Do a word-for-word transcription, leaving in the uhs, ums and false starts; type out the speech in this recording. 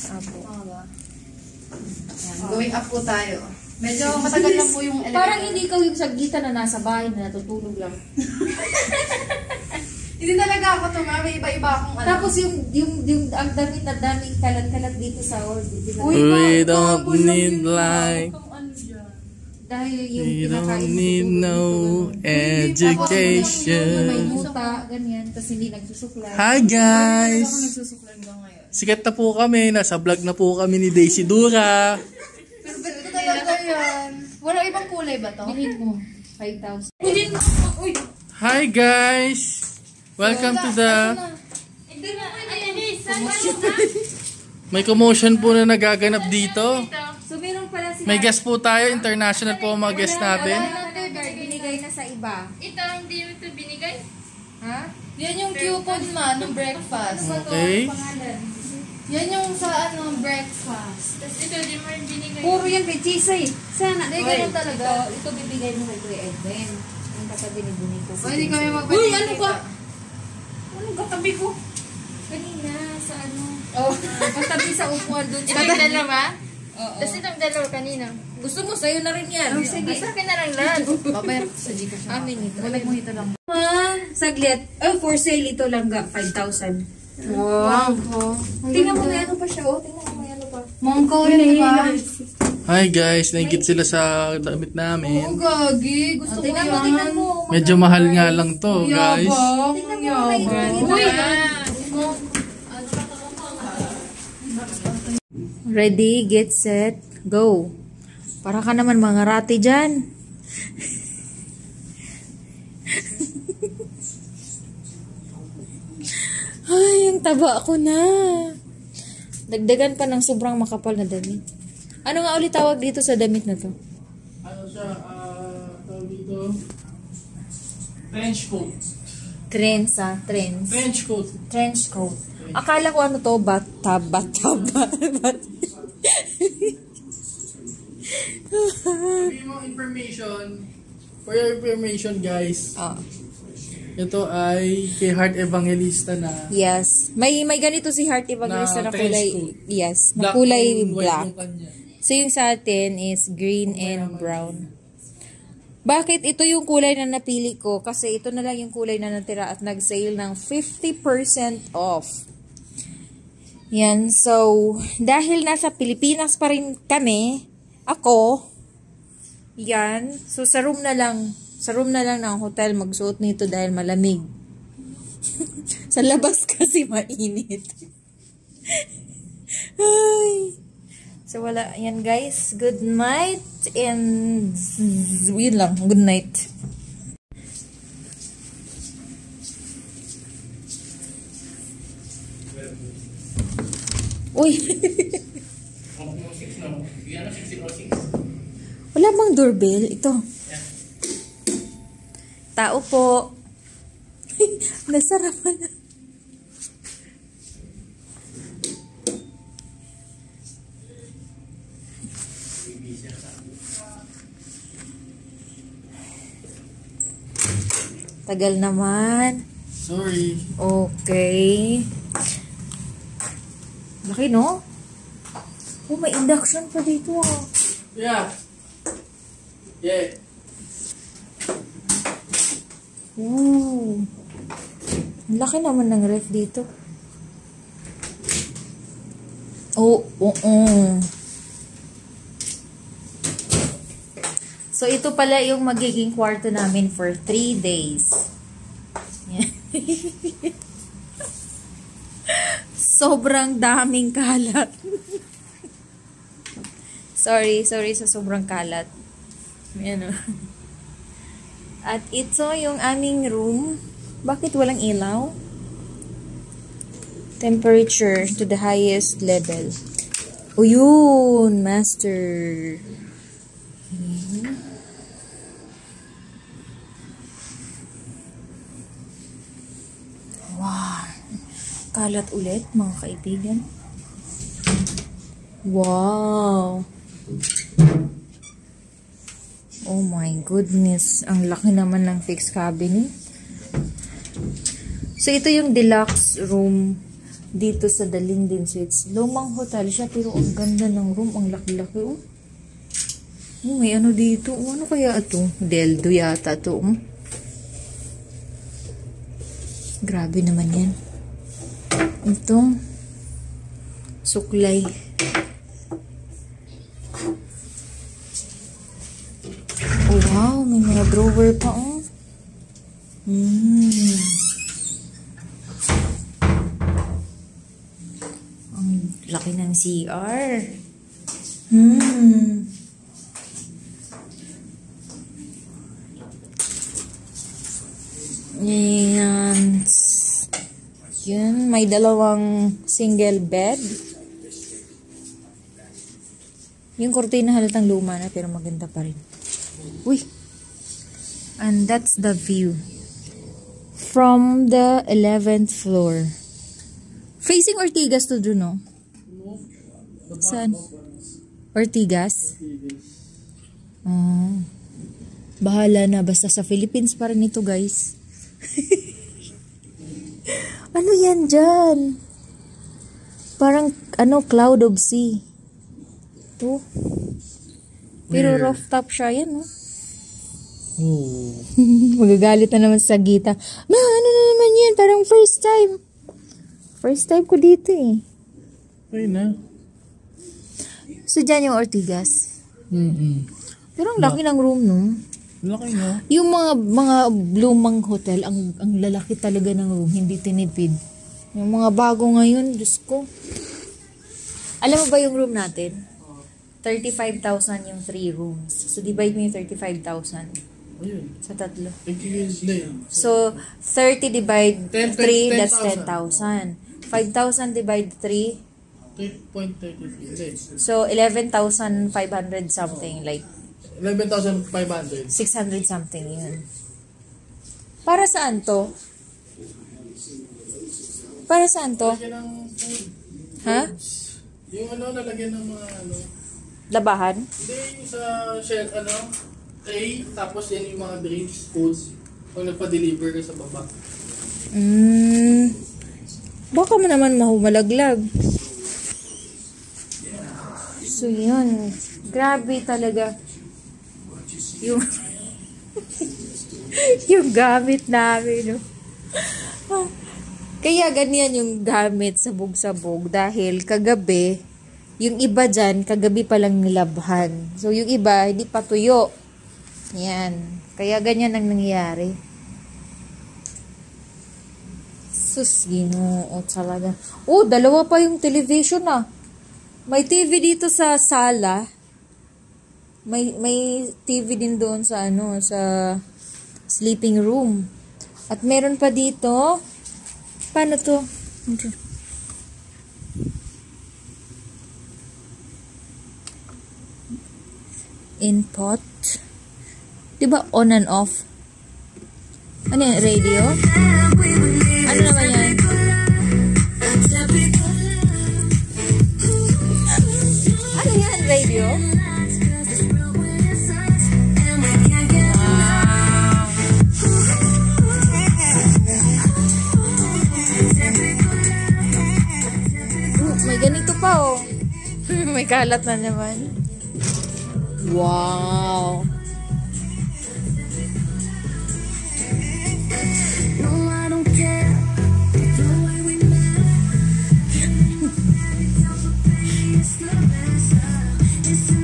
Apo. Yan, going up po tayo. Medyo matagal lang po yung elevator. Parang hindi ikaw yung sagitan na nasa bahay na natutulog lang. Hindi talaga ako to, ma. May iba-iba akong ano. Tapos yung, yung, yung, ang damit na daming kalat-kalat dito sa world. We don't need light. Dahil yung We pinakain don't need no education. May muta, ganyan. Tapos hindi nagsusuklay. Hi guys! Ako nagsusuklay hanggang ngayon. Sikat na po kami. Nasa vlog na po kami ni Daisy Dura. Pero ito talaga yan. Walang ibang kulay ba to? Bilhin mo. five thousand. Uy! Hi guys! Welcome to the... May commotion po na nagaganap dito. So meron pala sila. May guest po tayo. International po ang mga guest natin. Binigay na sa iba. Ito, hindi mo ito binigay? Ha? Yan yung coupon ma, ng breakfast. Okay. Yan yung sa ano, breakfast. Tapos ito, di mo rin binigay. Puro yan kay Chisay. Sana. Hindi, ganun talaga. Ito, ito bibigay mo kay Kuya Edwin. Ang katabi ni Buniko. O, hindi kami Uy, magpapalita. ano ka? Anong katabi ko? Kanina, sa ano? Oh. Katabi sa upuan doon. Itong dalawa? Oo. Tapos itong dalawa kanina. Gusto mo, sa'yo na rin yan. Oh, sige. Sa akin na lang lahat. Babayar ko sa Gcash. Amin ito. Walang mo ito lang. Ma, saglit. Oh, for sale ito lang ga. five thousand. Wow. Tingnan mo, may ano pa siya. Oh, tingnan mo, may ano pa. Mongko yun, di ba? Hi guys. Naingit sila sa damit Oo, namin. gagi. Gusto ko Tingnan mo, yan. tingnan mo. Medyo mahal nga lang to guys. Yabang. Tingnan mo, may Yabang. Uy! Ready, get set, go. Para ka naman mga rati dyan. Ay, ang taba ko na. Dagdagan pa ng sobrang makapal na damit. Ano nga ulit tawag dito sa damit na to? Ano siya? Ah, tawag dito? Trench coat. Trends ah, trends. Trench coat. Trench coat. Akala ko ano to, bata, bata, bata. Sabi mo information. For your information guys. Oh. Ito ay kay Heart Evangelista na Yes. May may ganito si Heart Evangelista Na na, kulay. trench coat. Yes, na black kulay and white black. yung kanya. So yung sa atin is green and brown. Bakit ito yung kulay na napili ko? Kasi ito na lang yung kulay na natira at nag-sale ng fifty percent off. Yan. So, dahil nasa Pilipinas pa rin kami, ako, yan. So, sa room na lang, sa room na lang ng hotel magsuot nito dahil malamig. Sa labas kasi mainit. Ay. So, wala. Yan, guys. Good night. And, yun lang. Good night. Uy. Wala bang doorbell? Ito. Tao po. Nasarapan na. Tagal naman. Sorry. Okay. Laki, no? Oh, may induction pa dito, ah. Yeah. Yeah. Ooh. Ang laki naman ng ref dito. Oh, oo. Oh, oh. So, ito pala yung magiging kwarto namin for three days. Yeah. Sobrang daming kalat. sorry, sorry sa sobrang kalat. Ayan o. At ito yung aming room. Bakit walang ilaw? Temperature to the highest level. O yun, master. Hmm. Wow. Kalat ulit, mga kaibigan. Wow. Oh my goodness. Ang laki naman ng fixed cabinet. So, ito yung deluxe room dito sa Dalinden Suites. Lumang hotel siya pero ang ganda ng room. Ang laki-laki oh. Oh, may ano dito. Oh, ano kaya ito? Deldo yata ito. Oh. Grabe naman yan. Ito. Suklay. Oh, wow. May mga drawer pa oh. Hmm. Ang laki ng C R. Hmm. Yan. Yan. May dalawang single bed. Yung kurtina halatang luma na pero maganda pa rin. Uy. And that's the view. From the eleventh floor. Facing Ortigas to do, no? Saan? Ortigas? Oh. Bahala na. Basta sa Philippines pa rin ito, guys. Ano yan dyan? Parang, ano, cloud of sea. Ito. Pero Weird. rooftop siya yan, no? Oh. Magagalit na naman sa Gita. Ma, ano na naman yan? Parang first time. First time ko dito eh. Ay na. So, dyan yung Ortigas. Mm-mm. Pero ang laki ng room, no? Laki na. Yung mga mga lumang hotel, ang ang lalaki talaga ng room, hindi tinipid. Yung mga bago ngayon, Diyos ko. Alam mo ba yung room natin? thirty-five thousand yung three rooms. So, divide mo yung thirty-five thousand Ayun. sa tatlo. Nag-i-slay. So, thirty divide ten, three, ten that's ten thousand. five thousand divide three, three point three three. so eleven thousand five hundred something, like eleven thousand five hundred. six hundred something yun. Para saan to? Para saan to? Lagyan ng food. Ha? Yung ano, nalagyan ng mga ano. Labahan? Hindi, yung sa shell, ano, tray, tapos yan yung mga drinks, foods. Pag nagpa-deliver ka sa baba. Mm, baka mo naman mahumalaglag. So, yun. Grabe talaga. Yung yung gamit namin, no? Kaya ganyan yung gamit sabog-sabog dahil kagabi, yung iba dyan, kagabi pa lang nilabhan. So, yung iba, hindi pa tuyo. Yan. Kaya ganyan ang nangyayari. Sus, ginoo talaga. Oh, dalawa pa yung television ah. May T V dito sa sala. May may T V din doon sa ano, sa sleeping room. At meron pa dito. Paano to? Input. Diba on and off? Ano yan? Radio? Ano naman yan? Ano yan? Radio? Uh, may ganito pa oh. May kalat na naman. Wow. It's